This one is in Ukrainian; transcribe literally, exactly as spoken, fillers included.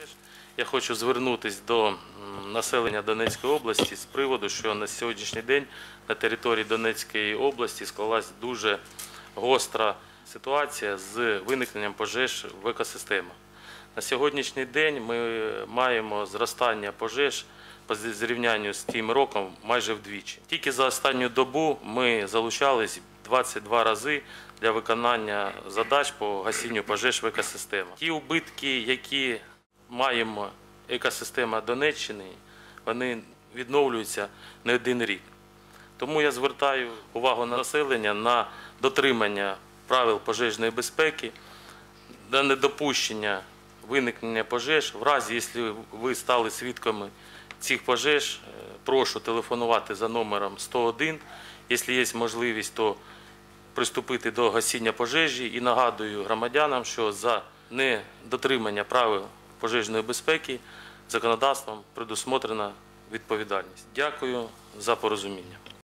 Я хочу звернутися до населення Донецької області з приводу, що на сьогоднішній день на території Донецької області склалась дуже гостра ситуація з виникненням пожеж в екосистемах. На сьогоднішній день ми маємо зростання пожеж по зрівнянню з тим роком майже вдвічі. Тільки за останню добу ми залучались двадцять два рази для виконання задач по гасінню пожеж в екосистемах. Ті убитки, які маємо екосистема Донеччини, вони відновлюються не один рік. Тому я звертаю увагу населення на дотримання правил пожежної безпеки, на недопущення виникнення пожеж. В разі, якщо ви стали свідками цих пожеж, прошу телефонувати за номером сто один. Якщо є можливість, то приступити до гасіння пожежі. І нагадую громадянам, що за недотримання правил пожежної безпеки законодавством предусмотрена відповідальність. Дякую за порозуміння.